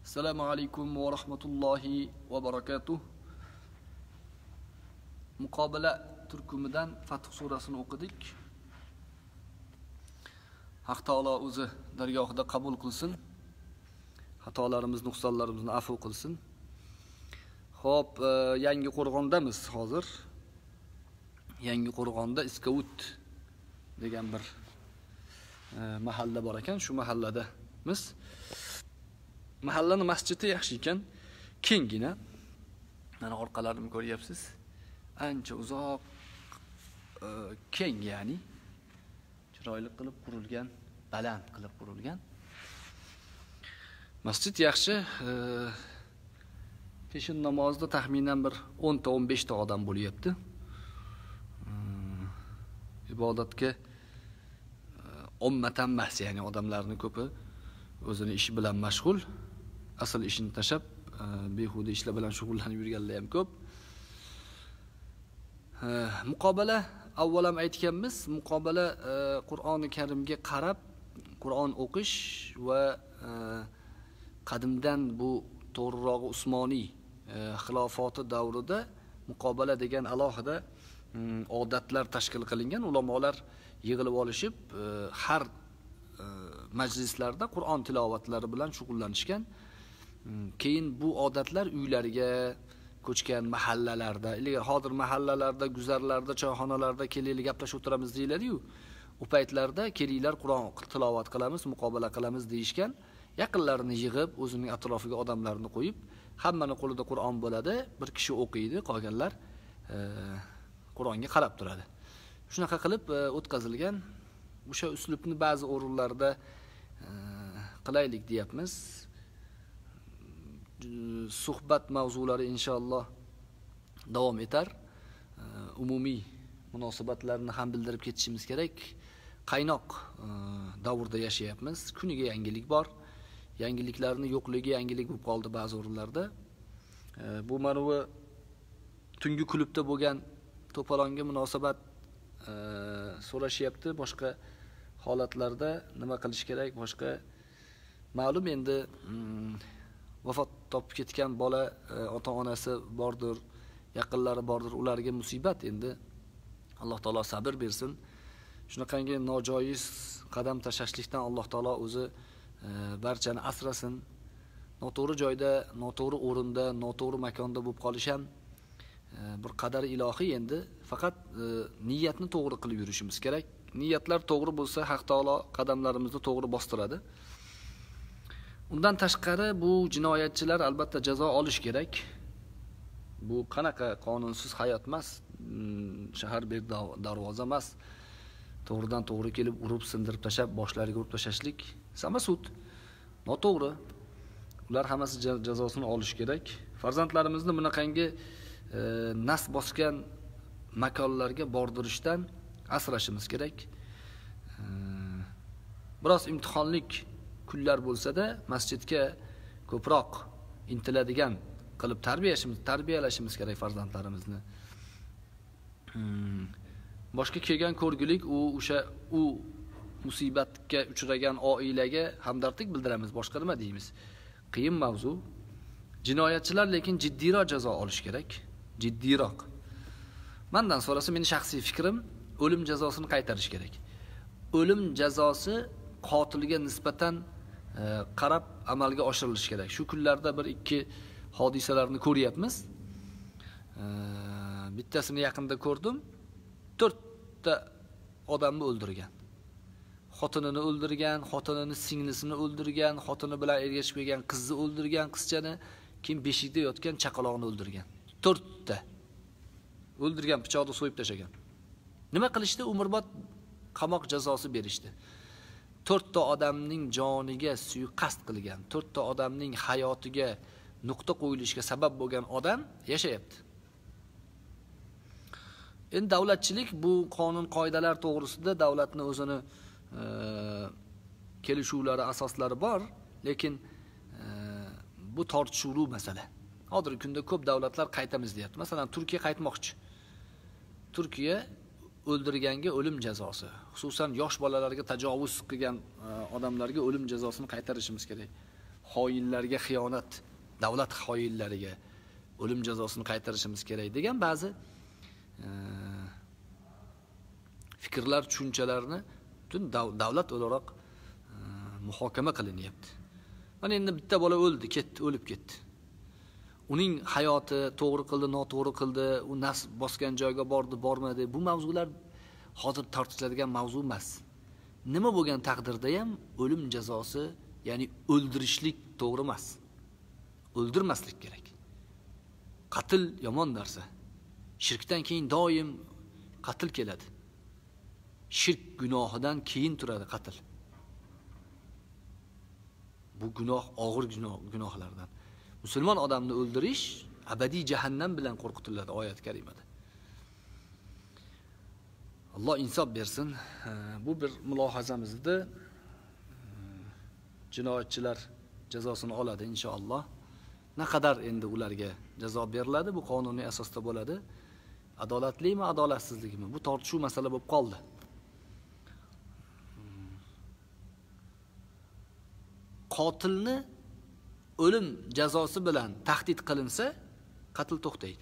Assalomu alaykum va rahmatullohi va barakatuh. Muqobala turkumidan Fath surasini o'qidik. Haq taolo o'zi dargohida qabul qilsin. Xatolarimiz, nuqsonlarimizni afv qilsin. Xo'p, yangi qo'rg'ondamiz hozir. Yangi qo'rg'onda Iskavut degan bir mahalla bor ekan, shu mahalladamiz. Mahallaning masjidi yaxshi ekan, kenggina. Mana orqalarini ko'ryapsiz. Ancha uzoq, keng, ya'ni chiroyli qilib qurilgan, baland qilib qurilgan. Masjid yaxshi. Peshin namozida taxminan bir 10 ta 15 ta odam bo'lyapti. Ibodatga ummatan emas, ya'ni odamlarning ko'pi o'zini ishi bilan mashg'ul. Asl ishini tashab, behuda ishlar bilan shug'ullanib yurganlar ham ko'p. Muqobala, avval ham aytganmiz, muqobala Qur'oni Karimga qarab Qur'on o'qish va qadimdan bu to'g'rirog'i Usmoniy xilofati davrida muqobala degan alohida odatlar tashkil qilingan. Ulamolar yig'ilib olishib, har majlislarda Qur'on tilovatlari bilan shug'ullanishgan. Keyin bu odatlar uylariga ko'chgan, mahallalarda, ilgari hozir mahallalarda, guzarlarda, choyxonalarda kelib gaplashib o'tiramiz deyiladi-yu. U paytlarda kelinglar Qur'on tilovat qilamiz, muqobala qilamiz deyishgan. Yaqinlarini yig'ib, o'zining atrofiga odamlarni qo'yib, hammaning qo'lida Qur'on bo'ladi, bir kishi o'qiydi, qolganlar Qur'onga qarab turadi. Shunaqa qilib o'tkazilgan. O'sha uslubni ba'zi o'rinlarda qilaylik deyapmiz. Suhbat mavzulari inshaalloh davom etar. Umumiy munosabatlarni ham bildirib ketishimiz kerak. Qaynoq davrda yashayapmiz. Kuniga yangilik bor. Yangiliklarni yo'qligi yangilik bo'lib qoldi ba'zi o'rinlarda. Bu mana bu tungi klubda bo'lgan to'polonga munosabat so'rashyapti. Boshqa holatlarda nima qilish kerak, boshqa ma'lum. Endi vafot topib ketgan bola ota-onasi bordir, yaqinlari bordir, ularga musibat. Endi Alloh taolo sabr bersin. Shunaqangi nojoiz qadam tashashlikdan Alloh taolo o'zi barchani asrasin. Noto'g'ri joyda, noto'g'ri o'rinda, noto'g'ri makonda bo'lib qolish ham bir qadar ilohiy. Endi faqat niyatni to'g'ri qilib yurishimiz kerak. Niyatlar to'g'ri bo'lsa, Haq taolo qadamlarimizni to'g'ri bostiradi. Undan tashqari bu jinoyatchilar albatta jazo olish kerak. Bu qanaqa qonunsiz hayot emas, shahar bir darvoza emas. To'g'ridan to'g'ri kelib urib, sindirib tashab, boshlariga urib tashashlik samasud, noto'g'ri. Ular hammasi jazosini olish kerak. Farzandlarimizni bunaqangi nas bosgan makonlarga bordirishdan asrashimiz kerak. Biroz imtihonlik kunlar bo'lsa-da, masjidga ko'proq intiladigan qilib tarbiyalashimiz kerak farzandlarimizni. Boshqa kelgan ko'rgulik u musibatga uchragan oilaga hamdardlik bildiramiz, boshqa nima deymiz? Qiyin mavzu. Jinoyatchilar lekin jiddiyroq jazo olish kerak. Jiddiyroq. Mendan so'rasa, meni shaxsiy fikrim, o'lim jazosini qaytarish kerak. O'lim jazosi qotilga nisbatan qarab amalga oshirilishi kerak. Shu kunlarda bir ikki hodisalarni ko'ryapmiz. Bittasini yaqinda ko'rdim. 4 ta odamni o'ldirgan. Xotinini o'ldirgan, xotinini singlisini o'ldirgan, xotini bilan ergashib kelgan qizni o'ldirgan, qizchani, keyin beshikda yotgan chaqaloqni o'ldirgan. 4 ta o'ldirgan, pichoqda so'yib tashagan. Nima qilishdi? Umrbod qamoq jazosi berishdi. 4 ta odamning joniga suiqasd qilgan, 4 ta odamning hayotiga nuqta qo'yilishiga sabab bo'lgan odam yashayapti. Endi davlatchilik bu qonun qoidalar to'g'risida davlatning o'zini kelishuvlari, asoslari bor, lekin bu tortishuvli masala. Hozirgi kunda ko'p davlatlar qaytamiz deyapti. Masalan, Turkiya qaytmoqchi. Turkiya o'ldirganga o'lim jazosi, xususan yosh bolalarga tajovuz qilgan odamlarga o'lim jazosini qaytarishimiz kerak. xoinlarga xiyonat, davlat xoinlariga o'lim jazosini qaytarishimiz kerak degan ba'zi fikrlar, tushunchalarni butun davlat o'laroq muhokama qilinyapti. Mana endi bitta bola o'ldi, ketdi, o'lib ketdi. Uning hayoti to'g'ri qildi, noto'g'ri qildi, u nafs bosgan joyga bordi, bormadi. Bu mavzular hozir tortishiladigan mavzu emas. Nima bo'lgan taqdirda ham o'lim jazosi, ya'ni o'ldirishlik to'g'ri emas. O'ldirmaslik kerak. Qatl yomon narsa. Shirkdan keyin doim qatl keladi. Shirk gunohidan keyin turadi qatl. Bu gunoh og'ir gunohlardan. Musulmon odamni o'ldirish abadiy jahannam bilan qo'rqitiladi oyat karimada. Alloh insof bersin. Bu bir mulohazamizda jinoyatchilar jazosini oladi inshaalloh. Naqadar endi ularga jazo beriladi, bu qonuniy asosda bo'ladi. Adolatlimi, adolatsizligimi? Bu tortishuv masala bo'lib qoldi. Qotilni o'lim jazosi bilan tahdid qilinsa, qatl to'xtaydi.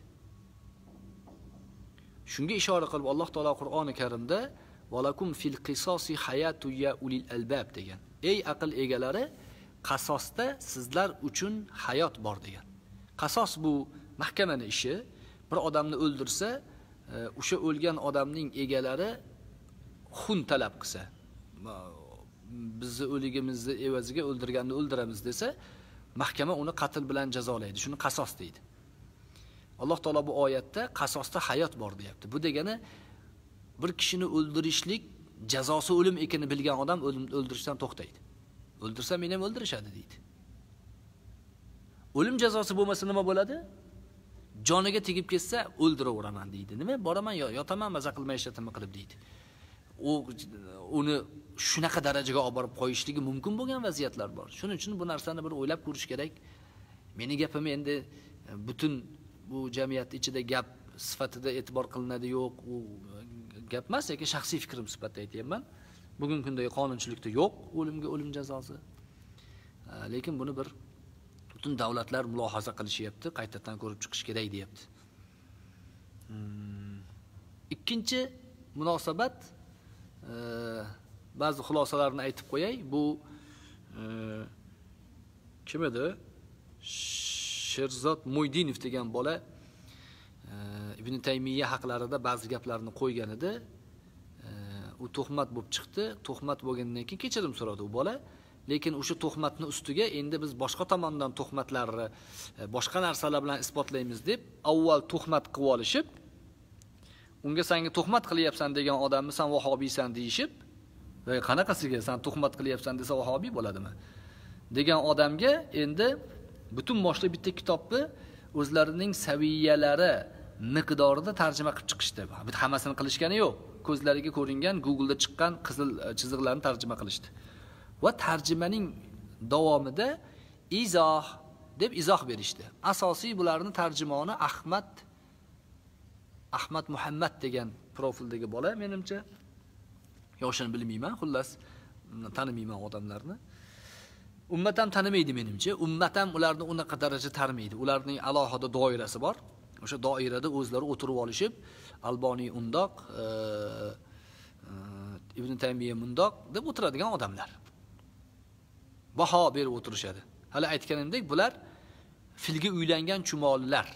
Shunga ishora qilib Alloh taolo Qur'oni Karimda "Valakum fil qisosi hayatu ya ulil albab" degan. Ey aql egalari, qasosda sizlar uchun hayot bor degan. Qasos bu mahkamaning ishi. Bir odamni o'ldirsa, o'sha o'lgan odamning egalari xun talab qilsa, bizni o'ligimizni evaziga o'ldirganni o'ldiramiz desa, mahkama uni qatl bilan jazolaydi. Shuni qasos deydi. Alloh taolo bu oyatda qasosda hayot bor deyapti. Bu degani bir kishini o'ldirishlik jazosi o'lim ekanini bilgan odam o'ldirishdan to'xtaydi. O'ldirsa meni ham o'ldirishadi deydi. O'lim jazosi bo'lmasa nima bo'ladi? Joniga tegib ketsa o'ldiraveraman deydi. Nima? Boraman yotaman, maza qilmay ishlatimni qilib deydi. Uni shunaqa darajaga olib borib qo'yishligi mumkin bo'lgan vaziyatlar bor. Shuning uchun bu narsani bir o'ylab ko'rish kerak. Meni gapim endi butun bu jamiyat ichida gap sifatida e'tibor qilinadi yo'q, u gap emas, lekin shaxsiy fikrim sifatida aytayapman. Bugungi kundagi qonunchilikda yo'q o'limga o'lim jazosi. Lekin buni bir butun davlatlar mulohaza qilishyapti, qaytadan ko'rib chiqish kerak deyapti. Ikkinchi munosabat, ba'zi xulosalarni aytib qo'yay. Bu kim edi? Sherzod Mo'ydinov degan bola Ibn Taymiya haqlarida ba'zi gaplarni qo'ygan edi. U tuhmat bo'lib chiqdi. Tuhmat bo'lgandan keyin kechirim so'radi u bola. Lekin o'sha tuhmatni ustiga endi biz boshqa tomondan tuhmatlarni, boshqa narsalar bilan isbotlaymiz deb avval tuhmat qilib olishib, unga senga tuhmat qilyapsan degan odamni sen vahobiysan deyishib, va qanaqasiga sen tuhmat qilyapsan desa vahobiy bo'ladimi? Degan odamga endi butun boshli bitta kitobni o'zlarining saviyalari miqdorida tarjima qilib chiqishdi. Hammasini qilishgani yo'q. Ko'zlariga ko'ringan Google'da chiqqan qizil chiziqlarni tarjima qilishdi. Va tarjimaning davomida izoh deb izoh berishdi. Asosiy bularning tarjimoni Ahmad Muhammad degan profildagi bola, menimcha yoshini bilmayman, xullas tanimayman odamlarni. Ummat ham tanimaydi menimcha. Ummat ham ularni unaqa daraja tanimaydi. Ularning alohida doirasi bor. O'sha doirada o'zlari o'tirib olishib, Alboniy undoq, Ibn Taymiya mundoq deb o'tiradigan odamlar. Baho berib o'tirishadi. Hali aytganimdek, bular filga uylangan chumolilar.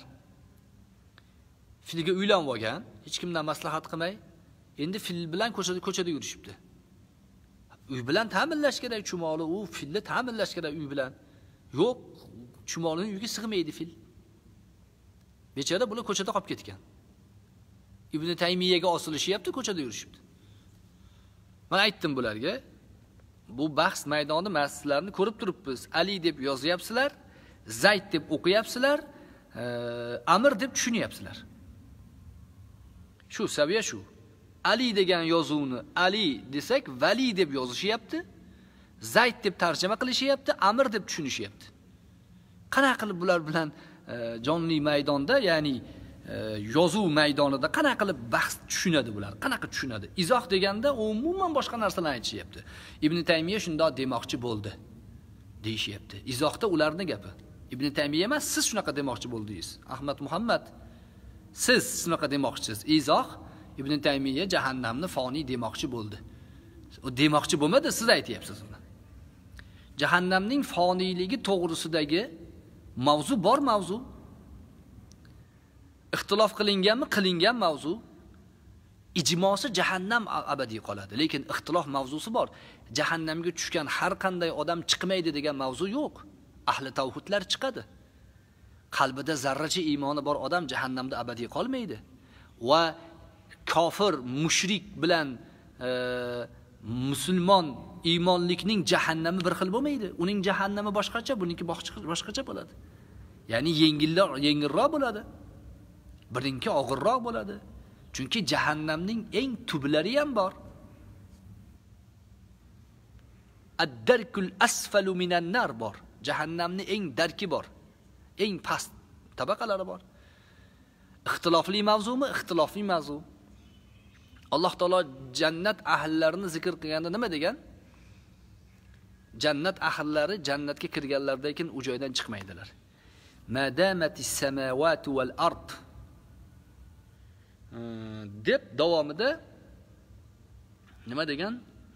Filga uylanib olgan, hech kimdan maslahat qilmay, endi fil bilan ko'chada yurishibdi. Uy bilan ta'minlash kerak chumoli, u filni ta'minlash kerak uy bilan. Yo'q, chumolining uyiga sig'maydi fil. Bechora bular ko'chada qolib ketgan. Ibn Taymiyaga osilishyapti, ko'chada yurishibdi. Men aytdim bularga, bu bahs maydoni masjidlarni ko'rib turibmiz. Ali deb yozyapsizlar, Zayd deb o'qiyapsizlar, Amr deb tushunyapsizlar. Shu saviya shu. Ali degan yozuvni Ali desak, Vali deb yozishyapti, Zayd deb tarjima qilishyapti, Amr deb tushunishyapti. Qanaqa qilib bular bilan jonli maydonda, ya'ni yozuv maydonida qanaqa qilib bahs tushunadi bular? Qanaqa tushunadi? Izoh deganda umuman boshqa narsalarni aytishyapti. Ibn Taymiya shundoq demoqchi bo'ldi. deyishyapti. Izohda ularning gapi. Ibn Taymiya emas, siz shunaqa demoqchi bo'ldingiz. Ahmad Muhammad, siz shunaqa demoqchisiz. Izoh Ibn Taymiya jahannamni foniy demoqchi bo'ldi. U demoqchi bo'lmadi, siz aytyapsiz uni. Jahannamning foniyligi to'g'risidagi mavzu bor mavzu. Ixtilof qilinganmi? Qilingan mavzu. Ijmosi jahannam abadiy qoladi, lekin ixtilof mavzusi bor. Jahannamga tushgan har qanday odam chiqmaydi degan mavzu yo'q. Ahli tavhidlar chiqadi. Qalbida zarracha iymoni bor odam jahannamda abadiy qolmaydi. Va kofir, mushrik bilan musulmon iymonlikning jahannami bir xil bo'lmaydi. Uning jahannami boshqacha, buniki boshqacha bo'ladi. Ya'ni yengilroq bo'ladi. Birinki og'irroq bo'ladi. Chunki jahannamning eng tublari ham bor. Ad-darkul asfalu minan nar bor. Jahannamning eng darki bor. Eng past tabaqalari bor. Ixtilofli mavzumi? Ixtilofli mavzu. Alloh taolo jannat ahllarini zikr qilganda nima degan? Jannat ahllari jannatga kirganlardan keyin u joydan chiqmaydilar. Madamatis samawati wal ard deb davomida nima degan?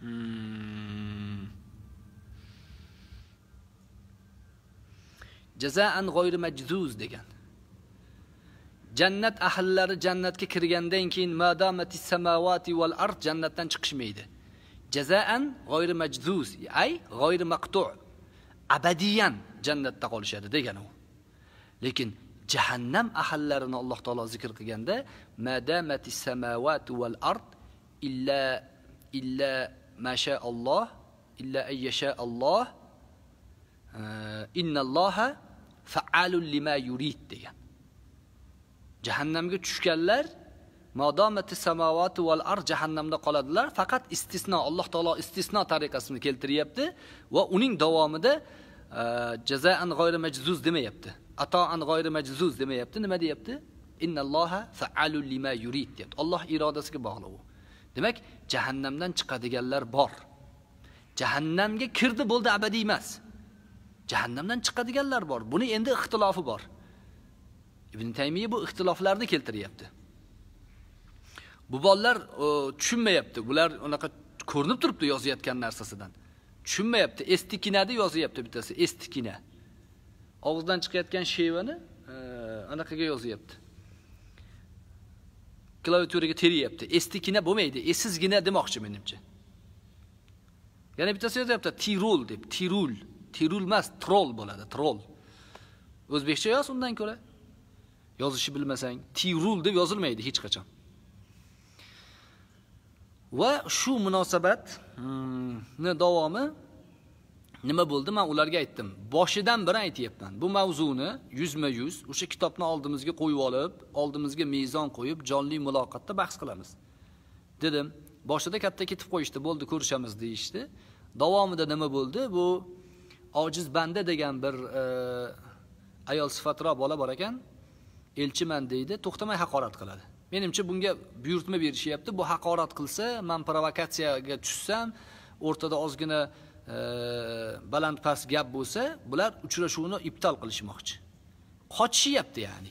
Jazaan g'oyri majzuz degan. Jannat ahllari jannatga kirgandan keyin madamatis samawati wal ard jannatdan chiqishmaydi. Jazaan g'oyri majzuz, ay g'oyri maqtu'. Abadiyan jannatda qolishadi degan u. Lekin jahannam ahallarini Alloh taolo zikr qilganda madamatis samawati wal ard illa ma sha Alloh illa ayyasha Alloh innalloha fa'alun lima yurid degan. Jahannamga tushganlar madomatis samawati wal ard jahannamda qoladilar, faqat istisno Alloh taolo istisno tariqasini keltiryapti va uning davomida jazaan g'oyri majzuz demayapti. Ato'an g'oyri majzuz demayapti. Nima deyapti? Innalloha fa'alun lima yurid deyapti. Alloh irodasiga bog'liq u. Demak, jahannamdan chiqadiganlar bor. Jahannamga kirdi bo'ldi, abadiy emas. Jahannamdan chiqadiganlar bor. Buni endi ixtilofi bor. Ibn Taymiya bu ixtiloflarni keltiryapti. Bu bolalar tushunmayapti. Bular unaqa ko'rinib turibdi yozayotgan narsasidan. Tushunmayapti. Estikinada yozyapti bittasi, estikina. Og'izdan chiqayotgan shevani anaqaga yozyapti. Klaviaturaga teryapti. Estikina bo'lmaydi, essizgina demoqchi menimcha. Yana bittasi yozyapti Tirol deb. Tirol emas, troll bo'ladi, troll. O'zbekcha yoz undan ko'ra. Yozishni bilmasang, Tirol deb yozilmaydi hech qachon. Va shu munosabatni davomi nima bo'ldi? Men ularga aytdim. Boshidan biri aytayapman. Bu mavzuni 100% o'sha kitobni oldimizga qo'yib olib, oldimizga mezon qo'yib, jonli muloqotda bahs qilamiz. Dedim. Boshida katta ketib qo'yishdi, bo'ldi, ko'rishamiz deyishdi. Davomida nima bo'ldi? Bu ojiz banda degan bir ayol sifatroq bola bor ekan. Elchiman deydi, to'xtamay haqorat qiladi. Menimcha bunga buyurtma berishyapti. Bu haqorat qilsa, men provokatsiyaga tushsam, o'rtada ozgina baland past gap bo'lsa, bular uchrashuvni ibtol qilishmoqchi. Qochishyapti ya'ni.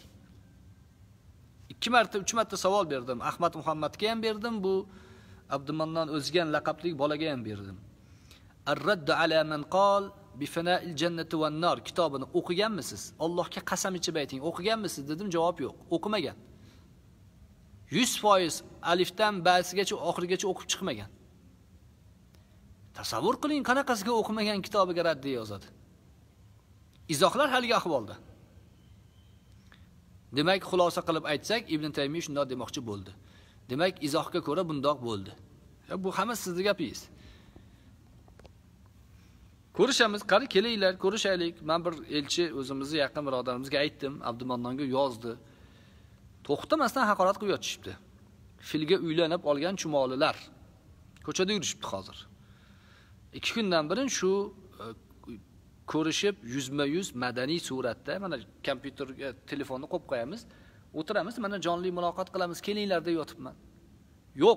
2 marta, 3 marta savol berdim. Ahmad Muhammadga ham berdim, bu Abdumanndan o'zgan laqabli bolaga ham berdim. Ar-radd ala man qol bi fana'il jannati wan nar kitobini o'qiganmisiz? Allohga qasam ichib ayting, o'qiganmisiz dedim, javob yo'q. O'qimagan. 100% alifdan ba'sigacha oxirigacha o'qib chiqmagan. Tasavvur qiling, qanaqasiga o'qimagan kitobiga raddiya yozadi. Izohlar haligi ahvolda. Demak, xulosa qilib aytsak, Ibn Taymiya shunday demoqchi bo'ldi. Demak, izohga ko'ra bundoq bo'ldi. Bu hamma sizning gapingiz. Ko'rishamiz, qani kelinglar, ko'rishaylik. Men bir elchi o'zimizni yaqin birodarimizga aytdim, Abdumannonga yozdi. To'xtamasdan haqorat qilib yotishibdi. Filga uylanib olgan chumolilar ko'chada yurishibdi hozir. 2 kundan beri shu ko'rishib 100% madaniy suratda mana kompyuterga telefonni qo'yib qo'yamiz, o'tiramiz, mana jonli muloqot qilamiz, kelinglar deb yotibman. Yo'q.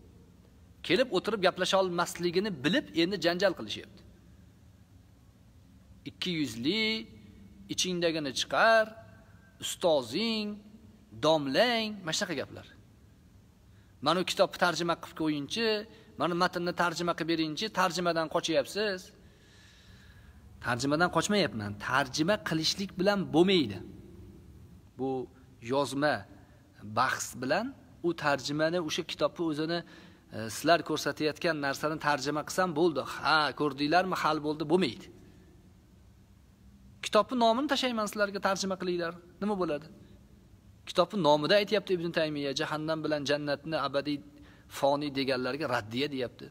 Kelib o'tirib gaplasha olmasligini bilib, endi janjal qilishyapti. 200li, ichingdagini chiqar, ustozing, domlang, mana shunaqa gaplar. Mana bu kitobni tarjima qilib qo'yingchi, mana matnni tarjima qilib beringchi, tarjimadan qochyapsiz. Tarjimadan qochmayapman. Tarjima qilishlik bilan bo'lmaydi. Bu yozma bahs bilan u tarjimani o'sha kitobni o'zini sizlar ko'rsatayotgan narsani tarjima qilsam bo'ldi. Ha, ko'rdinglarmi? Hal bo'ldi, bo'lmaydi. Kitobning nomini tashlayman sizlarga, tarjima qilinglar. Nima bo'ladi? Kitobning nomida aytayapti Ibn Taymiya, jahannam bilan jannatni abadiy foniy deganlarga raddiya deyapti.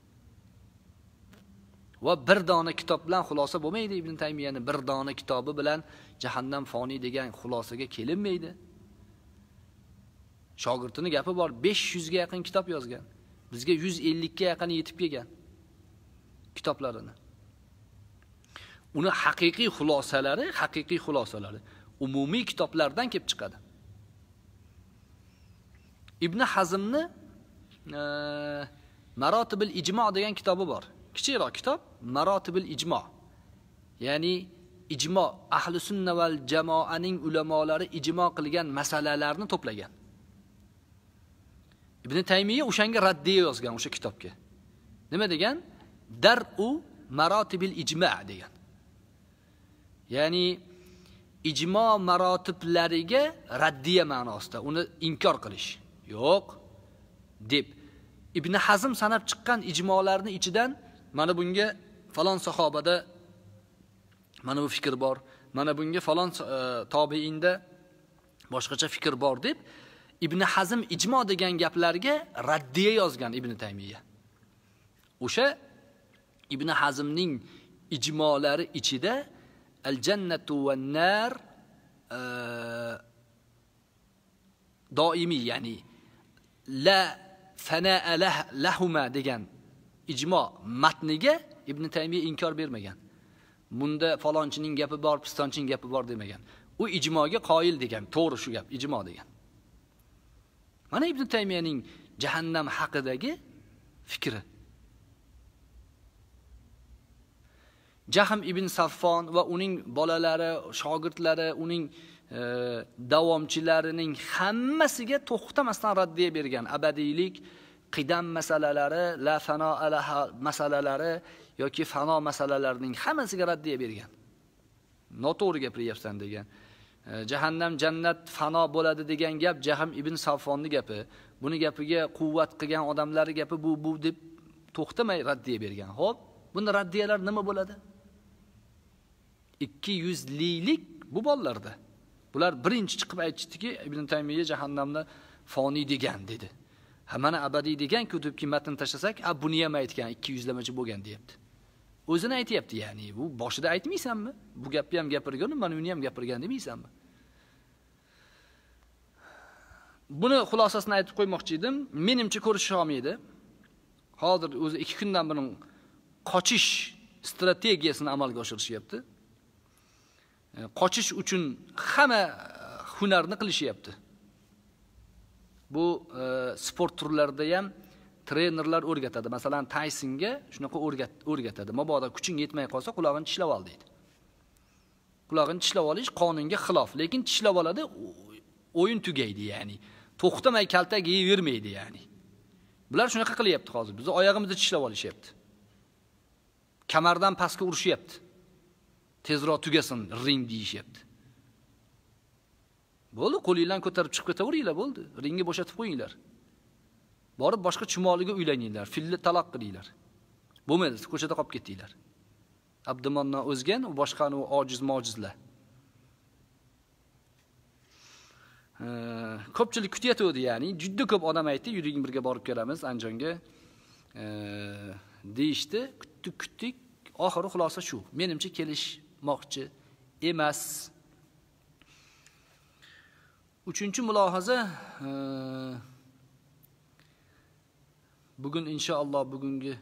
Va bir dona kitob bilan xulosa bo'lmaydi. Ibn Taymiyani bir dona kitobi bilan jahannam foniy degan xulosaga kelinmaydi. Shogirdining gapi bor, 500 ga yaqin kitob yozgan. Bizga 150 ga yaqin yetib kelgan kitoblarini. Uni haqiqiy xulosalari umumiy kitoblardan kelib chiqadi. Ibn Hazmni Marotibul Ijmo degan kitobi bor. Kichikroq kitob, Marotibul Ijmo. Ya'ni ijmo, ahli sunna val jamoaning ulamolari ijmo qilgan masalalarni to'plagan. Ibn Taymiya o'shanga raddiya yozgan o'sha kitobga. Nima degan? Dar'u Marotibul Ijmo degan. Ya'ni ijmo marotiblariga raddiya ma'nosida, uni inkor qilish. Yo'q deb Ibn Hazm sanab chiqqan ijmolarning ichidan mana bunga falon sahobada mana bu fikr bor, mana bunga falon tobiinda boshqacha fikr bor deb Ibn Hazm ijmo degan gaplarga raddiya yozgan Ibn Taymiya. O'sha Ibn Hazmning ijmolari ichida al-jannatu wan-nar doimiy, ya'ni la fanaa lahuma degan ijmo matniga Ibn Taymiya inkor bermagan. Bunda falonchining gapi bor, pistonchining gapi bor demagan. U ijmoga qoyil degan, to'g'ri shu gap, ijmo degan. Mana Ibn Taymiyaning jahannam haqidagi fikri. Jahm ibn Safvon va uning bolalari, shogirdlari, uning davomchilarining hammasiga to'xtamasdan raddiya bergan. Abadiylik, qidam masalalari, la fano alaha masalalari yoki fano masalalarining hammasiga raddiya bergan. Noto'g'ri gapiryapsan degan. Jahannam, jannat fano bo'ladi degan gap Jahm ibn Safvonning gapi. Buni gapiga quvvat qilgan odamlari gapi bu deb to'xtamay raddiya bergan. Xo'p, bunda raddiyalar nima bo'ladi? 200lilik bu bolalarda. Bular birinchi chiqib aytishdiki, Ibn Taymiya jahannamni foniy degan dedi. Ha, mana abadiy degan-ku deb matn tashlasak, buni ham aytgan, 200lamachi bo'lgan deyapti. O'zini aytayapti, ya'ni bu boshida aytmaysanmi? Bu gapni ham gapirganim, mana uni ham gapirgan demaysanmi? Buni xulosasini aytib qo'ymoqchi edim. Menimcha ko'risha olmaydi. Hozir o'zi 2 kundan buning qochish strategiyasini amalga oshirishyapti. Qochish uchun hamma hunarni qilishyapti. Bu sport turlarida ham trenerlar o'rgatadi. Masalan, Taysonga shunaqa o'rgatadi. Mabodo kuching yetmay qolsa, qulog'ini tishlab ol deydi. Qulog'ini tishlab olish qonunga xilof, lekin tishlab oladi, o'yin tugaydi, ya'ni. To'xtamay kaltak yeyavermaydi, ya'ni. Bular shunaqa qilyapti hozir. Bizni oyog'imizni tishlab olishyapti. Kamardan pastga urishyapti. Tezroq tugasin ring deyishyapti. Bo'ldi, qo'lingizdan ko'tarib chiqib ketaveringlar, bo'ldi. Ringni bo'shatib qo'yinglar. Borib boshqa chumoliga uylaninglar, filni taloq qilinglar. Bo'lmaydi, ko'chada qolib ketdinglar. Abdumondan o'zgan, u boshqani ojiz-mojizlar. Ko'pchilik kutyatdi, ya'ni juda ko'p odam aytdi, yuring birga borib kelamiz Andijonga deyishdi. Kutdik, oxiri xulosa shu. Menimcha kelishmoqchi emas. Uchinchi mulohaza, bugun inshaalloh bugungi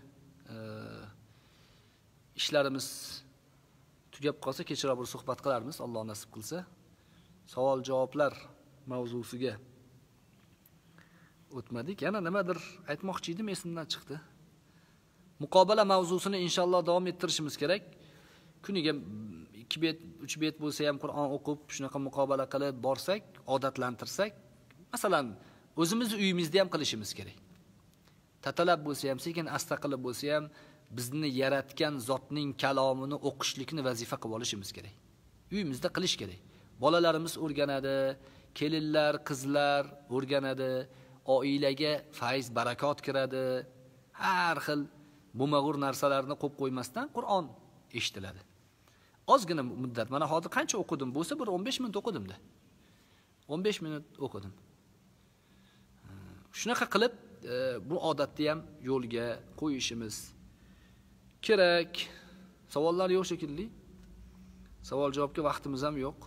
ishlarimiz tugab qolsa, kechroq bir suhbat qilarmiz, Alloh nasib qilsa. Savol-javoblar mavzusiga o'tmadik. Yana nimadir aytmoqchi edim, esimdan chiqdi. Muqobala mavzusini inshaalloh davom ettirishimiz kerak. kuniga 2 bet, 3 bet bo'lsa ham Qur'on o'qib, shunaqa muqobala qilib borsak, odatlantirsak, masalan, o'zimizni uyimizda ham qilishimiz kerak. Tatalab bo'lsa ham, sekin asta qilib bo'lsa ham bizni yaratgan zotning kalomini o'qishlikni vazifa qilib olishimiz kerak. Uyimizda qilish kerak. Bolalarimiz o'rganadi, kelinlar, qizlar o'rganadi, oilaga fayz, barakot kiradi. Har xil bo'lmag'ur narsalarni qo'yib qo'ymasdan Qur'on eshitiladi. Ozgina muddat, mana hozir qancha o'qidim bo'lsa, bir 15 minut o'qidim-da. 15 minut o'qidim. Shunaqa qilib, bu odatni ham yo'lga qo'yishimiz kerak. Savollar yo'q shekilli. Savol-javobga vaqtimiz ham yo'q.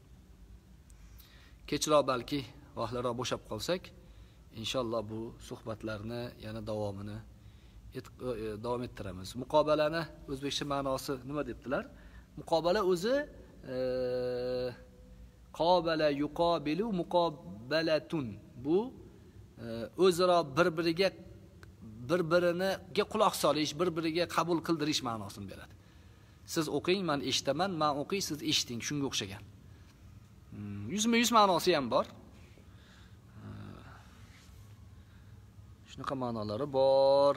Kechroq balki vaqtlarga bo'shab qolsak, inshaalloh bu suhbatlarni yana davomini davom ettiramiz. Muqobalani o'zbekcha ma'nosi nima debdilar? Muqobala o'zi qobala yuqobilu muqobalatun. Bu o'zaro bir-biriga quloq solish, bir-biriga qabul qildirish ma'nosini beradi. Siz o'qing, men eshitaman, men o'qiy, siz eshiting, shunga o'xshagan. 100% ma'nosi ham bor. Shunaqa ma'nolari bor.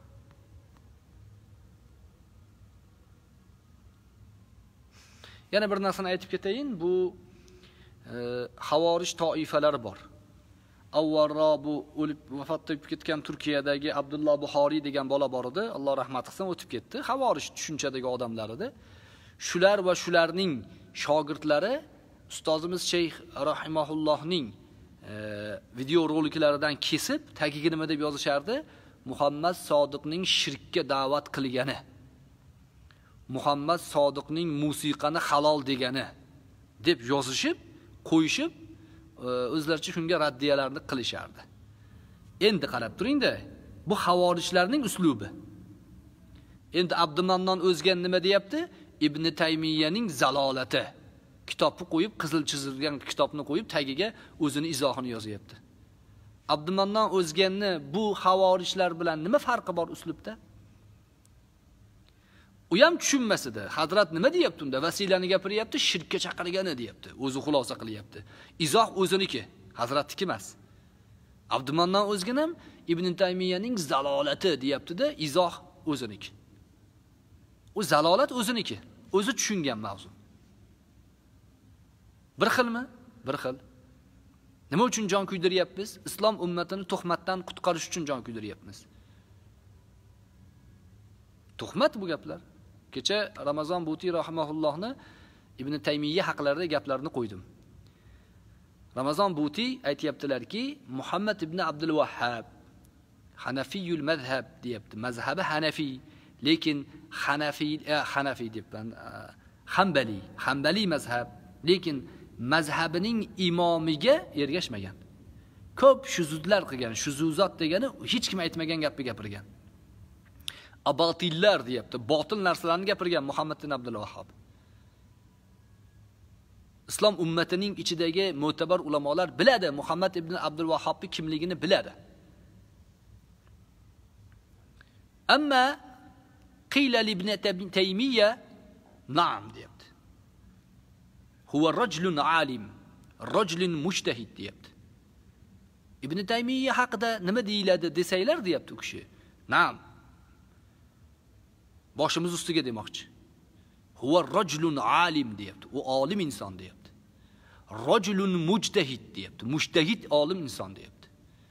Yana bir narsani aytib ketayin, bu havorish toifalari bor. Avvalroq bu o'lib vafot etib ketgan Turkiyadagi Abdulloh Buxoriy degan bola bor edi. Alloh rahmat qilsin, o'tib ketdi. Havorish tushunchadagi odamlar edi. Shular va shularning shogirdlari ustozimiz Sheyx rahimahullohning video roliklaridan kesib, tagiga nima deb yozishardi? Muhammad Sodiqning shirkka da'vat qilgani. Muhammad Sodiqning musiqani halol degani deb yozishib, qo'yishib, o'zlaricha shunga raddiyalarni qilishardi. Endi qarab turing-da, bu havorishlarning uslubi. Endi Abdumannon o'zgan nima deyapti? Ibn Taymiyaning zalolati. Kitobni qo'yib, qizil chizilgan kitobni qo'yib, tagiga o'zini izohini yozyapti. Abdumannon o'zganni bu havorishlar bilan nima farqi bor uslubda? U ham tushunmasdi. Hazrat nima deyapti unda? Vasilani gapiryapti, shirkka chaqirgani deyapti. O'zi xulosa qilyapti. Izoh o'ziniki, Hazratniki emas. Abdumannon o'zgan ham Ibn Taymiyaning zalolati deyapti-da, izoh o'ziniki. U zalolat o'ziniki. O'zi tushungan mavzu. Bir xilmi? Bir xil. Nima uchun jon kuydiryapmiz? Islom ummatini tuhmatdan qutqarish uchun jon kuydiryapmiz. Tuhmat bu gaplar. Kecha Ramazon Buti rahimahullohni Ibn Taymiya haqlarida gaplarini qo'ydim. Ramazon Buti aytayaptilarki, Muhammad ibn Abdul Wahhab Hanafiyul mazhab deyapti. Mazhabi Hanafi, lekin Hanafi debman. Hanbali mazhab, lekin mazhabining imomiga ergashmagan. Ko'p shuzuzlar qilgan, shuzuzot degani hech kim aytmagan gapni gapirgan. Abatillar deyapti, botil narsalarni gapirgan Muhammad ibn Abdul Wahhab. Islom ummatining ichidagi mo'tabar ulamolar biladi, Muhammad ibn Abdul Wahhabning kimligini biladi. Amma qila li ibn Taymiya na'am deyapti. Huwa rajulun alim, rajulun mujtahid deyapti. Ibn Taymiya haqida nima deyiladi desanglar deyapti u kishi. Na'am. Boshimiz ustiga demoqchi. Huwa rajulun alim deyapti. U olim inson deyapti. Rajulun mujtahid deyapti. Mujtahid olim inson deyapti.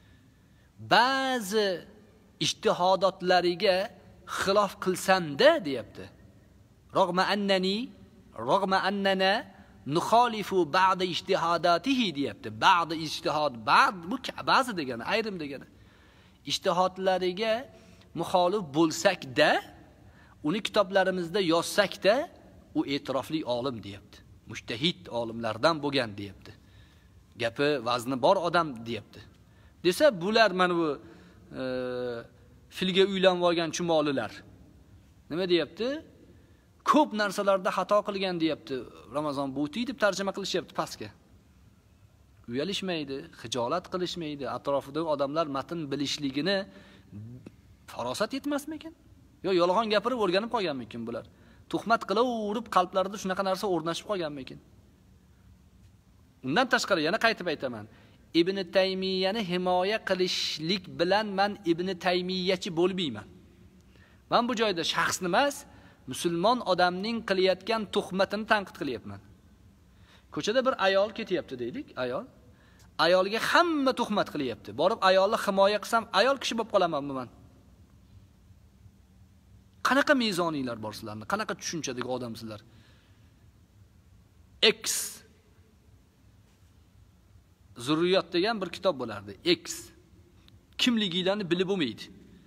Ba'zi ijtihodotlariga xilof qilsam-da deyapti. Rog'ma annana nukhalifu ba'da ijtihadatihi deyapti. Ba'da ijtihad, bu ba'zi degani, ayrim degani. Ijtihodlariga muxolif bo'lsak-da, uni kitoblarimizda yozsak-da, u e'tirofli olim deyapti. Mujtahid olimlardan bo'lgan deyapti. Gapi vazni bor odam deyapti. Desa, bular mana bu filga uylanib olgan chumolilar. Nima deyapti? Ko'p narsalarda xato qilgan deyapti. Ramazon Buti deb tarjima qilishyapti pastga. Uyalishmaydi, xijolat qilishmaydi. Atrofidagi odamlar matn bilishligini farosat yetmasmikan? Yo yolg'on gapirib o'rganib qolganmikin bular? tuhmat qilaverib qalblarida shunaqa narsa o'rnashib qolganmikin? Undan tashqari yana qaytib aytaman. Ibn Taymiyani himoya qilishlik bilan men Ibn Taymiyachi bo'lmayman. Men bu joyda shaxsni emas, musulmon odamning qilayotgan tuhmatini tanqid qilyapman. Ko'chada bir ayol ketyapti deylik, ayol. Ayolga hamma tuhmat qilyapti. Borib ayolni himoya qilsam, ayol kishi bo'lib qolamanmi men? Qanaqa mezoninglar bor sizlarning? Qanaqa tushunchadagi odamsizlar? X Zurriyat degan bir kitob bo'lardi. X kimligingizni bilib bo'lmaydi.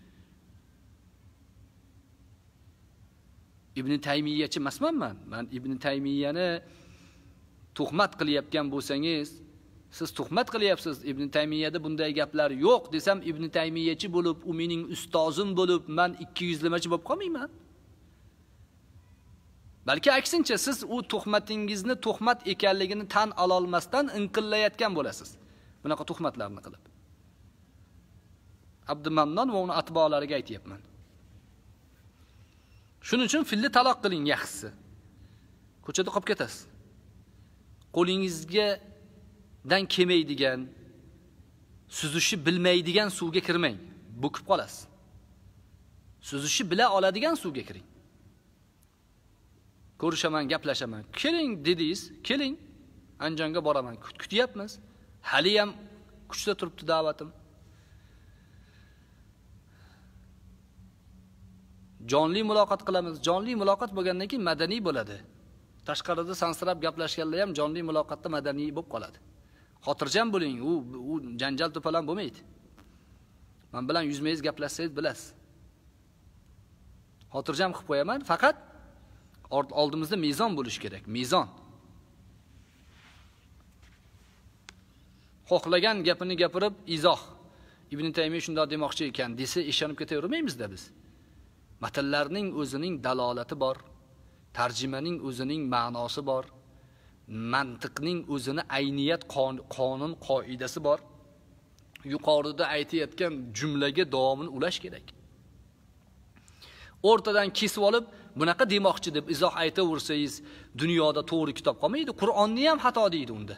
Ibn Taymiyachi emasman men. Men Ibn Taymiyani tuhmat qilyapgan bo'lsangiz, siz tuhmat qilyapsiz. Ibn Taymiyada bunday gaplar yo'q desam, Ibn Taymiyachi bo'lib, u mening ustozim bo'lib, men 200lamachi bo'lib qolmayman. Balki aksincha, siz u tuhmatingizni tuhmat ekanligini tan ololmasdan inqillayotgan bo'lasiz. Bunaqa tuhmatlarni qilib. Abdumamnon va uni atbolariga aytayapman. Shuning uchun filni taloq qiling yaxshisi. Ko'chada qolib ketasiz. Qo'lingizga dan kelmaydigan, suzishni bilmaydigan suvga kirmang. Bo'kib qolasiz. Suzishni bila oladigan suvga kiring. Ko'rishaman, gaplashaman. Keling dedingiz, keling. Anjonga boraman. Kutyapmiz. Hali ham kuchda turibdi da'vatim. Jonli muloqot qilamiz. Jonli muloqot bo'lgandan keyin madaniy bo'ladi. Tashqarida sansirab gaplashganlar ham jonli muloqotda madaniy bo'lib qoladi. Xotirjam bo'ling, u janjal to'palan bo'lmaydi. Men bilan yuzmangiz gaplashsangiz bilasiz. Xotirjam qilib qo'yaman, faqat oldimizda mezon bo'lish kerak, mezon. Xohlagan gapini gapirib izoh. Ibn Taymiy shunday demoqchi ekan, desa ishonib ketavermaymiz-da biz. Matnlarning o'zining dalolati bor, tarjimaning o'zining ma'nosi bor, mantiqning o'zini ayniyat qonun qoidasi bor. Yuqorida aytayotgan jumlaga davomini ulash kerak. O'rtadan kesib olib, bunaqa demoqchi deb izoh aytaversangiz, dunyoda to'g'ri kitob qolmaydi. Qur'onni ham xato deydi unda.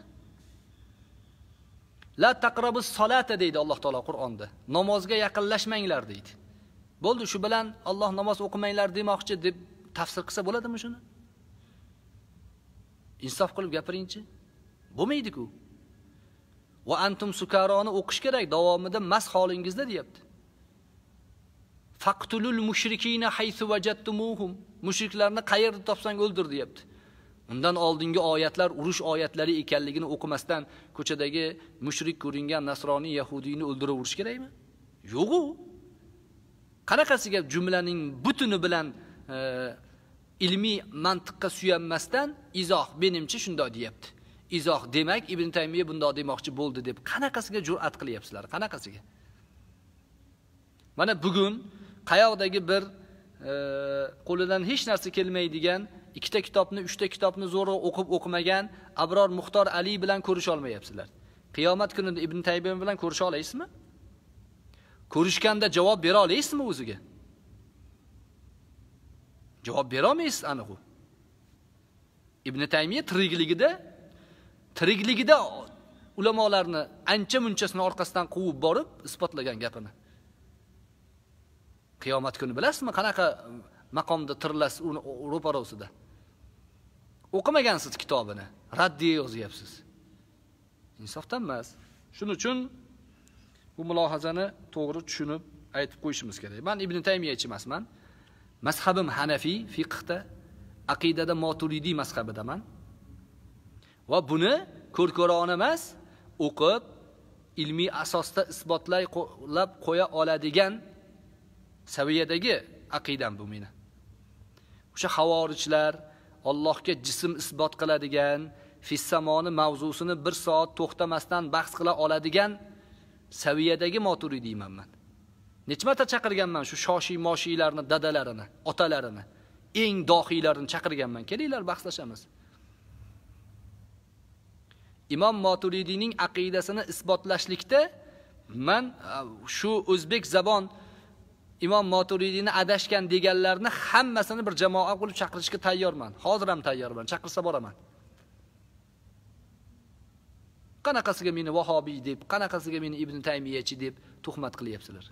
La taqrabus solata deydi Alloh taolo Qur'onda. Namozga yaqinlashmanglar deydi. Bo'ldi, shu bilan Alloh namoz o'qimanglar demoqchi deb tafsir qilsa bo'ladimi shuni? Insof qilib gapiringchi. Bo'lmaydi-ku. Va antum sukaroni o'qish kerak, davomida mas holingizda deyapti. Faqtulul mushrikina haythu wajadtumuhum. Mushriklarni qayerda topsang o'ldir deyapti. Undan oldingi oyatlar urush oyatlari ekanligini o'qimasdan ko'chadagi mushrik ko'ringan nasroniy yahudiyni o'ldiraverish kerakmi? Yo'q-ku. Qanaqasiga jumlaning butuni bilan ilmiy mantiqqa suyanmasdan izoh menimcha shunday deyapti. Izoh demak Ibn Taymiya bunday demoqchi bo'ldi deb qanaqasiga jur'at qilyapsizlar? Qanaqasiga? Mana bugun qayoqdagi bir qo'lidan hech narsa kelmaydigan, ikkita kitobni, uchta kitobni zo'rg'a o'qib o'qimagan Abror Muxtor Ali bilan ko'risha olmayapsizlar. Qiyomat kunida Ibn Taymiya bilan ko'risha olaysizmi? Ko'rishganda javob bera olaysizmi o'ziga? Javob bera olmaysiz aniq u. Ibn Taymiya tirikligida ulamolarni ancha munchasini orqasidan quvib borib isbotlagan gapini. Qiyomat kuni bilasizmi qanaqa maqomda tirilasiz uni ro'parosida? O'qimagansiz kitobini, raddiya yozyapsiz. Insofdan emas. Shuning uchun bu mulohazani to'g'ri tushunib aytib qo'yishimiz kerak. Men Ibn Taymiyachi emasman. Mazhabim Hanafiy fiqhda, aqidada Maturidiy mazhabidaman. Va buni ko'rko'rona emas, o'qib, ilmiy asosda isbotlab qo'ya oladigan saviyadagi aqidam bu meni. O'sha xavorijlar Allohga jism isbot qiladigan, fissamoni mavzusini 1 soat to'xtamasdan bahs qila oladigan saviyadagi Maturidiyman men. Nechmata chaqirganman shu shoshi-moshiylarni, dadalarini, otalarini, eng dohiylarini chaqirganman. Kelinglar bahslashamiz. Imom Maturidiyning aqidasini isbotlashlikda men shu o'zbek zabon Imom Moturidiyni adashgan deganlarni hammasini bir jamoa qilib chaqirishga tayyorman. Hozir ham tayyorman. Chaqirsa boraman. Qanaqasiga meni vahobiy deb, qanaqasiga meni Ibn Taymiyachi deb tuhmat qilyapsizlar.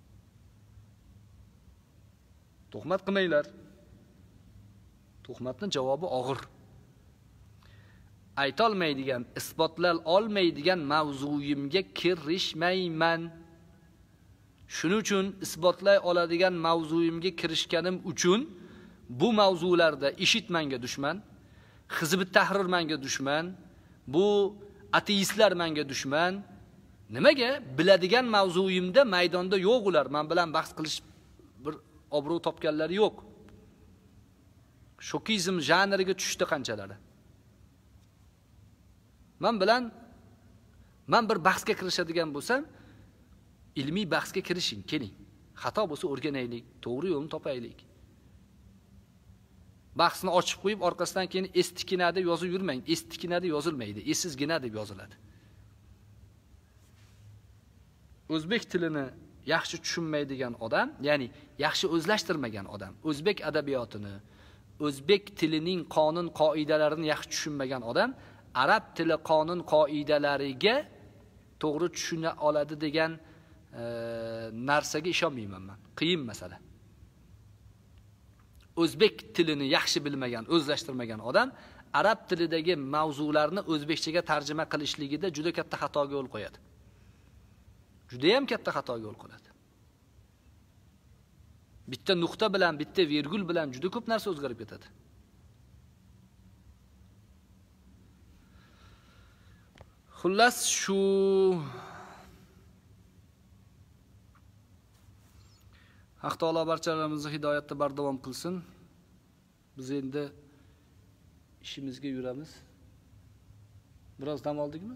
Tuhmat qilmanglar. Tuhmatning javobi og'ir. Aytolmaydigan, isbotlay olmaydigan mavzuyimga kirishmayman. Shuning uchun isbotlay oladigan mavzuyimga kirishganim uchun bu mavzularda IShID menga dushman, Hizb ut-Tahrir menga dushman, bu ateistlar menga dushman. Nimaga? Biladigan mavzuyimda maydonda yo'q ular. Men bilan bahs qilish bir obro' topganlari yo'q. Shokizm janriga tushdi qanchalari. Men bir bahsga kirishadigan bo'lsam, ilmiy bahsga kirishing, keling. Xato bo'lsa o'rganaylik, to'g'ri yo'lni topaylik. Bahsni ochib qo'yib, orqasidan keyin estikina deb yozib yurmang. Estikina deb yozilmaydi, esizgina deb yoziladi. O'zbek tilini yaxshi tushunmaydigan odam, ya'ni yaxshi o'zlashtirmagan odam, o'zbek adabiyotini, o'zbek tilining qonun qoidalarini yaxshi tushunmagan odam arab tili qonun qoidalariga to'g'ri tushuna oladi degan narsaga ishonmayman men. Qiyin masala. O'zbek tilini yaxshi bilmagan, o'zlashtirmagan odam arab tilidagi mavzularni o'zbekchaga tarjima qilishligida juda katta xatoga yo'l qo'yadi. Juda ham katta xatoga yo'l qo'yadi. Bitta nuqta bilan, bitta virgul bilan juda ko'p narsa o'zgarib ketadi. Xullas shu Haq taolo barchalarimizni hidoyatda bardavom qilsin. Biz endi ishimizga yuramiz. Biroz dam oldikmi?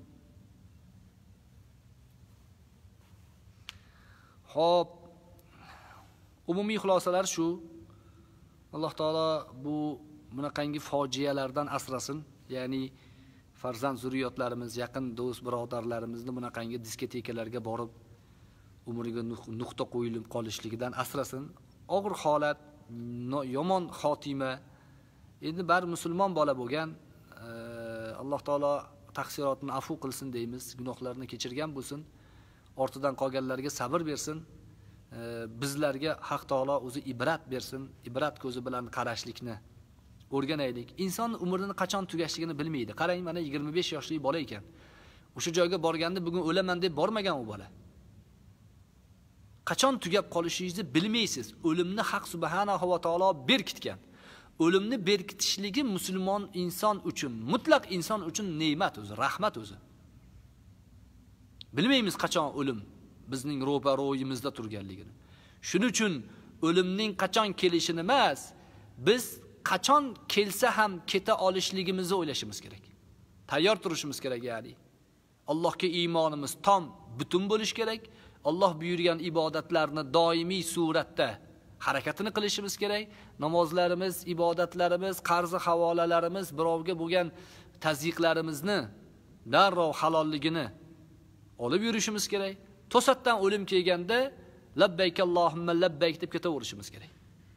Xo'p. Umumiy xulosalar shu. Alloh taolo bu bunaqangi fojialardan asrasin. Ya'ni farzand zurriyotlarimiz, yaqin do'st birodarlarimizni bunaqangi diskotekalarga borib umriga nuqta qo'yilib qolishligidan asrasin. Og'ir holat, yomon xotima. Endi bar musulmon bola bo'lgan, Alloh taolo taqsirotini afv qilsin deymiz, gunohlarni kechirgan bo'lsin, ortidan qolganlarga sabr bersin. Bizlarga Haq taolo o'zi ibrat bersin, ibrat ko'zi bilan qarashlikni o'rganaylik. Inson umrining qachon tugashligini bilmaydi. Qarang, mana 25 yoshli bola ekan. O'sha joyga borganda bugun o'laman deb bormagan u bola. Qachon tugab qolishingizni bilmaysiz. O'limni Haq subhanahu va taolo berkitgan. O'limni berkitishligi musulmon inson uchun, mutlaq inson uchun ne'mat o'zi, rahmat o'zi. Bilmaymiz qachon o'lim bizning ro'paro'yimizda turganligini. Shuning uchun o'limning qachon kelishini emas, biz qachon kelsa ham keta olishligimizni o'ylashimiz kerak. Tayyor turishimiz kerak, ya'ni Allohga iymonimiz tom, butun bo'lish kerak. Alloh buyurgan ibodatlarni doimiy suratda harakatini qilishimiz kerak. Namozlarimiz, ibodatlarimiz, qarzi havolalarimiz, birovga bo'lgan tazyiqlarimizni darrov halolligini olib yurishimiz kerak. To'satdan o'lim kelganda labbayk Allohumma labbayk deb ketaverishimiz kerak.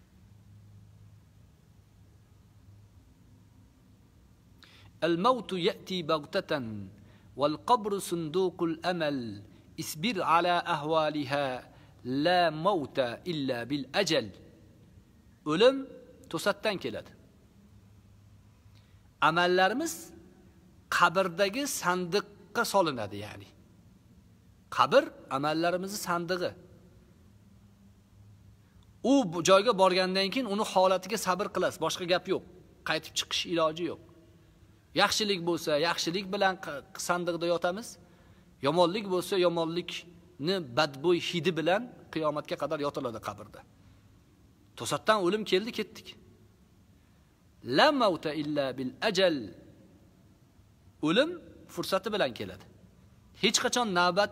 Al-mautu ya'ti baghtatan wal qabru sunduqul amal. İsbir ala ahvaliha la mauta illa bil ajal. O'lim to'satdan keladi. Amallarimiz qabrdagi sandiqqa solinadi, ya'ni. Qabr amallarimizni sandig'i. U joyga borgandan keyin uni holatiga sabr qilasiz, boshqa gap yo'q. Qaytib chiqish iloji yo'q. Yaxshilik bo'lsa, yaxshilik bilan sandiqda yotamiz. Yomonlik bo'lsa, yomonlikni badbo'y hidi bilan qiyomatga qadar yotiladi qabrda. To'satdan o'lim keldi, ketdik. La mauta illa bil ajal. O'lim fursati bilan keladi. Hech qachon navbat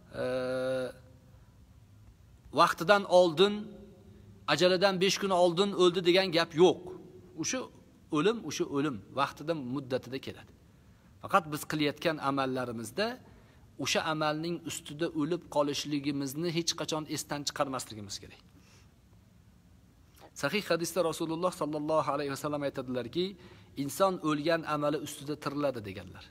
vaqtidan oldin, ajalidan 5 kun oldin o'ldi degan gap yo'q. O'sha o'lim vaqtida, muddatida keladi. Faqat biz qilayotgan amallarimizda o'sha amalning ustida o'lib qolishligimizni hech qachon esdan chiqarmasligimiz kerak. Sahih hadisda Rasululloh sallallohu alayhi vasallam aytadilarki, inson o'lgan amali ustida tiriladi deganlar.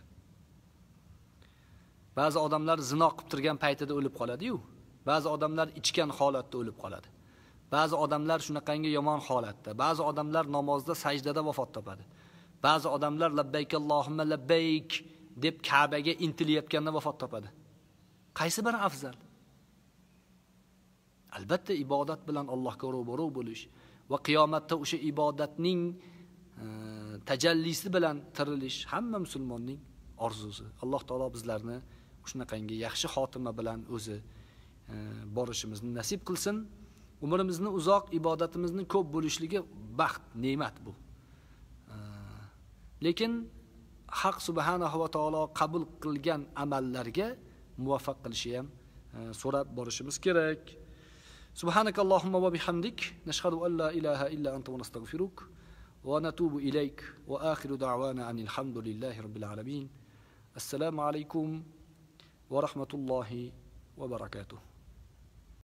Ba'zi odamlar zino qilib turgan paytida o'lib qoladi-yu, ba'zi odamlar ichgan holatda o'lib qoladi. Ba'zi odamlar shunaqangi yomon holatda, ba'zi odamlar namozda sajdada vafot topadi. Ba'zi odamlar labbayk Allohumma labbayk deb Ka'baga intilayotganda vafot topadi. Qaysi biri afzal? Albatta ibodat bilan Allohga ro'baro bo'lish va qiyomatda o'sha ibodatning tajallisi bilan tirilish hamma musulmonning orzusi. Alloh taolo bizlarni shunaqangi yaxshi xotima bilan o'zi borishimizni nasib qilsin. Umrimizni uzoq, ibodatimizni ko'p bo'lishligi baxt, ne'mat bu. Lekin Haq subhanahu va taolo qabul qilgan amallarga muvaffaq qilishi ham so'rab borishimiz kerak. Subhanakallohumma va bihamdik, nashhadu an la ilaha illa anta va nastaghfiruk va natubu ilayk va akhiru da'wana anil hamdulillahi rabbil alamin. Assalomu alaykum va rahmatullohi va barakatuh.